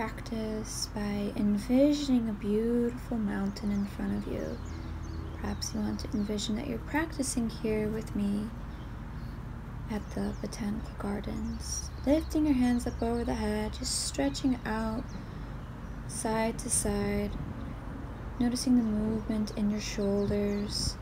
practice by envisioning a beautiful mountain in front of you. Perhaps you want to envision that you're practicing here with me at the Botanical Gardens. Lifting your hands up over the head, just stretching out side to side, noticing the movement in your shoulders,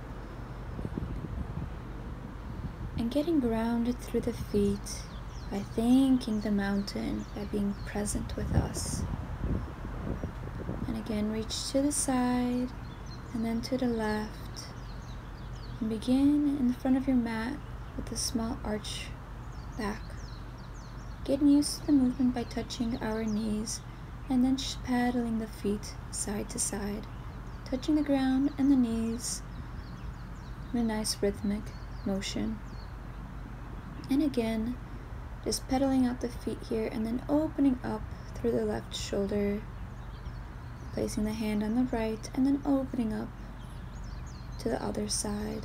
and getting grounded through the feet by thanking the mountain, by being present with us. And again, reach to the side and then to the left, and begin in front of your mat with a small arch back. Getting used to the movement by touching our knees and then paddling the feet side to side, touching the ground and the knees in a nice rhythmic motion. And again, just pedaling out the feet here and then opening up through the left shoulder, placing the hand on the right and then opening up to the other side.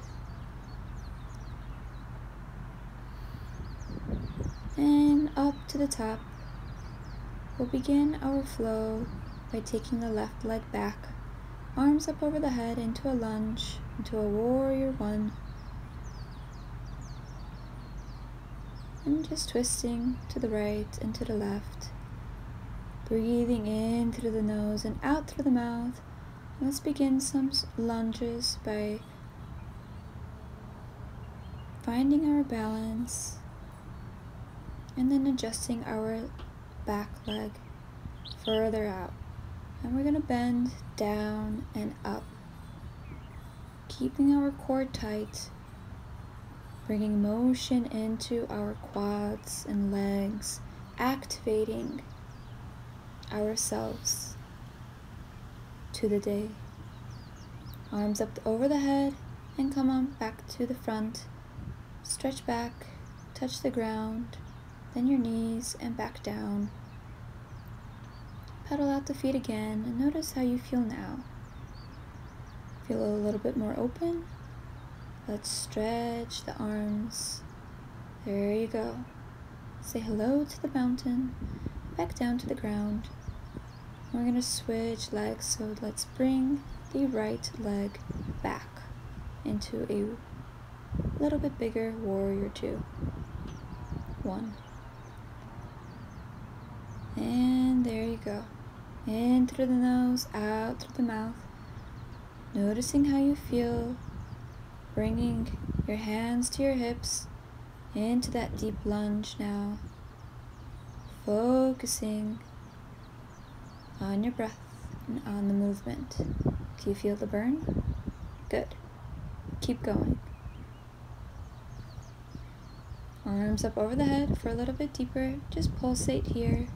And up to the top. We'll begin our flow by taking the left leg back, arms up over the head into a lunge, into a warrior one. And just twisting to the right and to the left. Breathing in through the nose and out through the mouth. And let's begin some lunges by finding our balance and then adjusting our back leg further out. And we're going to bend down and up, keeping our core tight, bringing motion into our quads and legs, activating ourselves to the day. Arms up over the head and come on back to the front. Stretch back, touch the ground, then your knees and back down. Pedal out the feet again and notice how you feel now. Feel a little bit more open? Let's stretch the arms. There you go. Say hello to the mountain, back down to the ground. We're going to switch legs, so let's bring the right leg back into a little bit bigger warrior two. 1. And there you go. In through the nose, out through the mouth. Noticing how you feel. Bringing your hands to your hips into that deep lunge now. Focusing on your breath and on the movement. Do you feel the burn? Good. Keep going. Arms up over the head for a little bit deeper. Just pulsate here.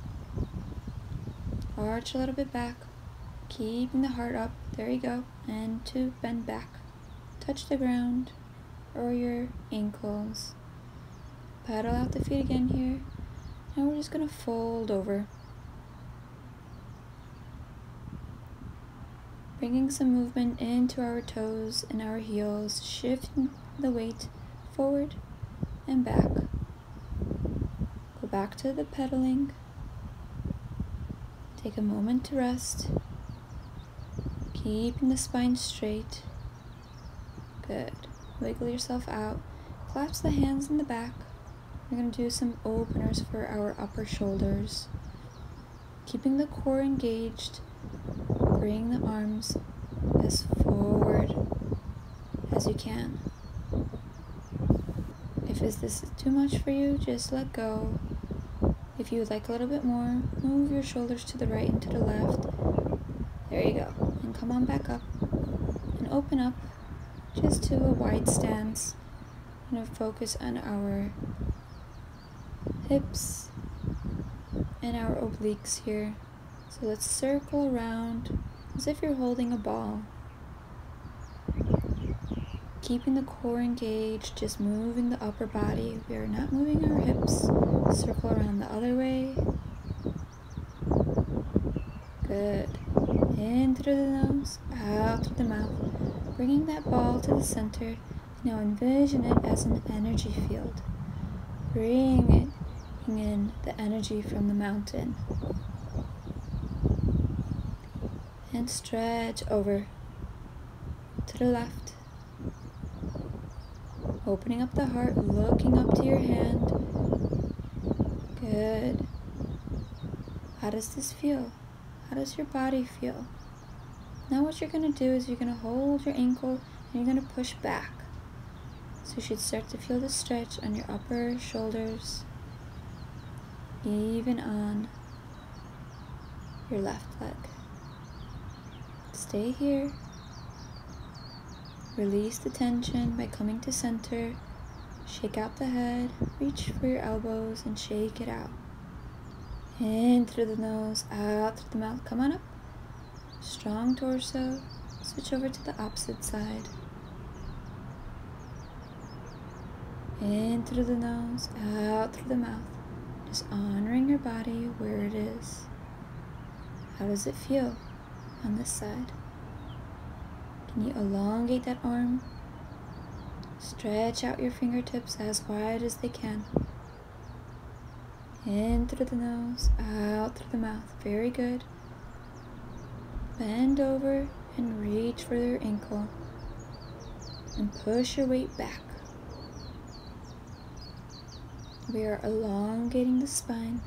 Arch a little bit back. Keeping the heart up. There you go. And to bend back. Touch the ground or your ankles. Paddle out the feet again here. Now we're just going to fold over. Bringing some movement into our toes and our heels. Shifting the weight forward and back. Go back to the pedaling. Take a moment to rest. Keeping the spine straight. Good. Wiggle yourself out. Collapse the hands in the back. We're going to do some openers for our upper shoulders. Keeping the core engaged. Bring the arms as forward as you can. If this is too much for you, just let go. If you would like a little bit more, move your shoulders to the right and to the left. There you go. And come on back up. And open up just to a wide stance. I'm going to focus on our hips and our obliques here. So let's circle around as if you're holding a ball. Keeping the core engaged, just moving the upper body. We are not moving our hips. Circle around the other way. Good. In through the nose, out through the mouth. Bringing that ball to the center. Now envision it as an energy field. Bring in the energy from the mountain. And stretch over to the left. Opening up the heart, looking up to your hand. Good. How does this feel? How does your body feel? Now what you're going to do is you're going to hold your ankle and you're going to push back. So you should start to feel the stretch on your upper shoulders, even on your left leg. Stay here. Release the tension by coming to center. Shake out the head, reach for your elbows and shake it out. In through the nose, out through the mouth. Come on up. Strong torso. Switch over to the opposite side. In through the nose, out through the mouth. Just honoring your body where it is. How does it feel on this side? Can you elongate that arm? Stretch out your fingertips as wide as they can. In through the nose, out through the mouth. Very good. Bend over and reach for your ankle. And push your weight back. We are elongating the spine.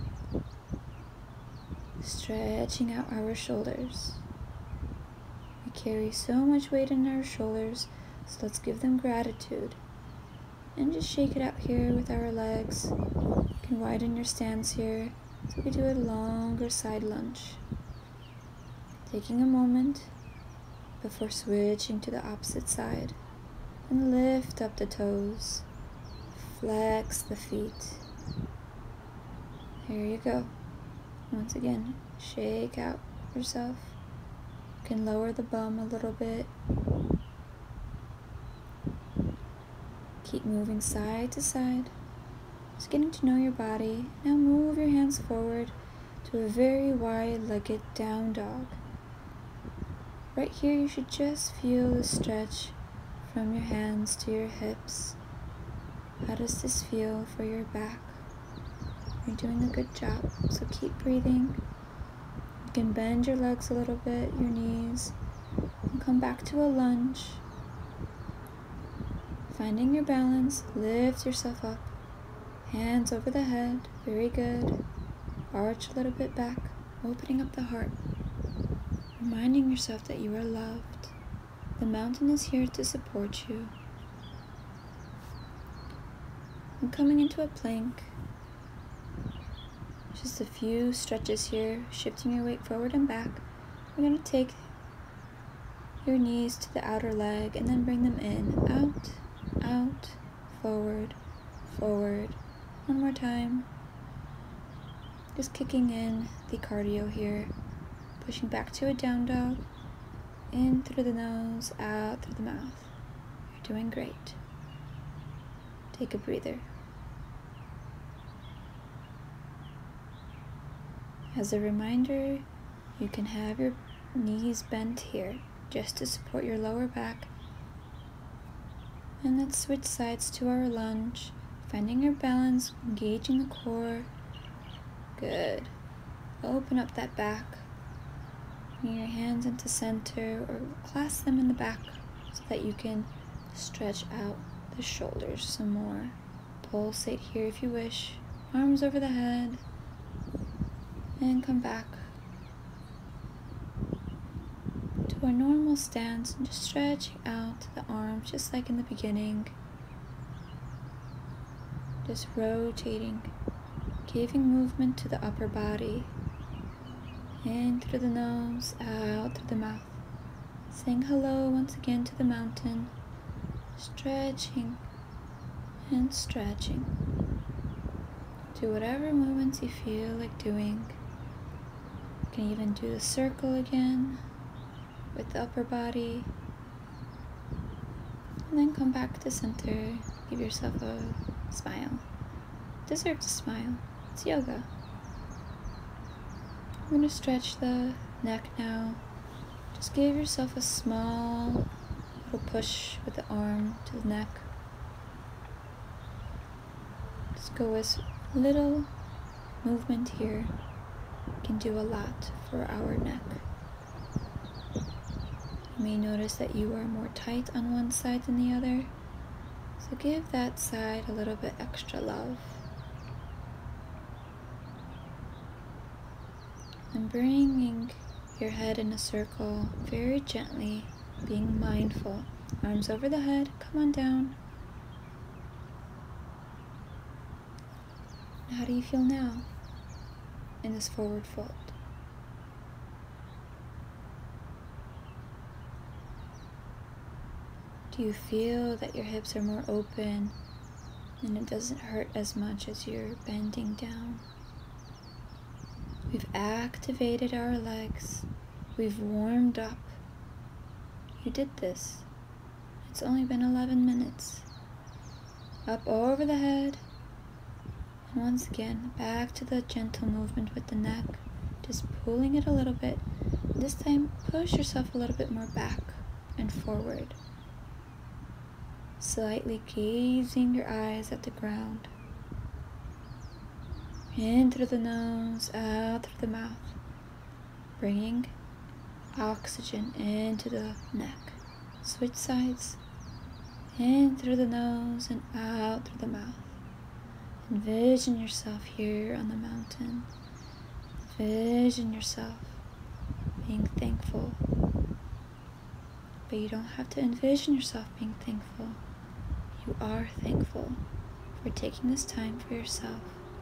Stretching out our shoulders. We carry so much weight in our shoulders, so let's give them gratitude. And just shake it out here with our legs. You can widen your stance here, so we do a longer side lunge. Taking a moment before switching to the opposite side. And lift up the toes. Flex the feet. There you go. Once again, shake out yourself. You can lower the bum a little bit. Keep moving side to side. Just getting to know your body. Now move your hands forward to a very wide-legged down dog. Right here, you should just feel the stretch from your hands to your hips. How does this feel for your back? You're doing a good job, so keep breathing. You can bend your legs a little bit, your knees, and come back to a lunge. Finding your balance, lift yourself up. Hands over the head, very good. Arch a little bit back, opening up the heart. Reminding yourself that you are loved. The mountain is here to support you. And coming into a plank. Just a few stretches here, shifting your weight forward and back. We're going to take your knees to the outer leg and then bring them in. Out, out, forward, forward. One more time. Just kicking in the cardio here. Pushing back to a down dog. In through the nose, out through the mouth. You're doing great. Take a breather. As a reminder, you can have your knees bent here just to support your lower back. And let's switch sides to our lunge, finding your balance, engaging the core. Good. Open up that back. Bring your hands into center or clasp them in the back so that you can stretch out the shoulders some more. Pulsate here if you wish. Arms over the head. And come back to our normal stance and just stretching out the arms just like in the beginning. Just rotating, giving movement to the upper body. In through the nose, out through the mouth. Saying hello once again to the mountain. Stretching and stretching. Do whatever movements you feel like doing. You can even do the circle again with the upper body. And then come back to center. Give yourself a smile. Deserve to smile. It's yoga. I'm going to stretch the neck now. Just give yourself a small little push with the arm to the neck. Just go with little movement here. Can do a lot for our neck. You may notice that you are more tight on one side than the other, so give that side a little bit extra love. And bringing your head in a circle very gently, being mindful. Arms over the head, come on down. How do you feel now in this forward fold? Do you feel that your hips are more open and it doesn't hurt as much as you're bending down? We've activated our legs. We've warmed up. You did this. It's only been 11 minutes. Up over the head. And once again, back to the gentle movement with the neck. Just pulling it a little bit. This time, push yourself a little bit more back and forward. Slightly gazing your eyes at the ground. In through the nose, out through the mouth. Bringing oxygen into the neck. Switch sides. In through the nose and out through the mouth. Envision yourself here on the mountain. Envision yourself being thankful. But you don't have to envision yourself being thankful. You are thankful for taking this time for yourself.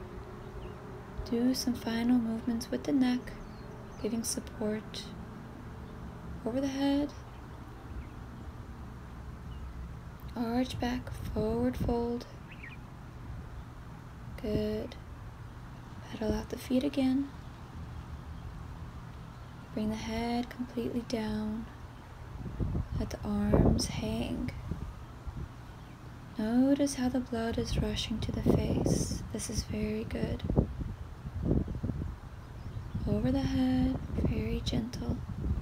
Do some final movements with the neck, giving support over the head. Arch back, forward fold. Good. Pedal out the feet again. Bring the head completely down. Let the arms hang. Notice how the blood is rushing to the face. This is very good. Over the head, very gentle.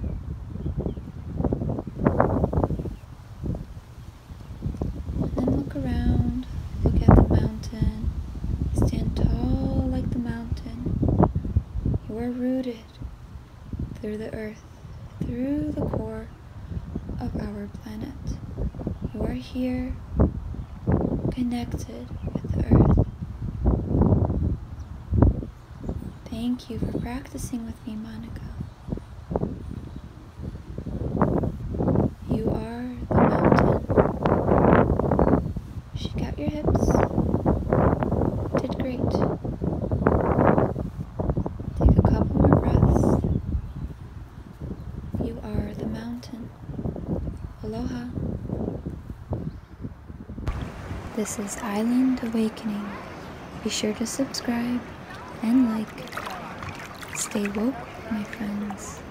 And then look around, look at the mountain. Stand tall like the mountain. You are rooted through the earth, through the core of our planet. You are here, connected with the earth. Thank you for practicing with me, Monica. You are the mountain. Shake out your hips. Did great. Take a couple more breaths. You are the mountain. Aloha. This is Island Awakening. Be sure to subscribe and like. Stay woke, my friends.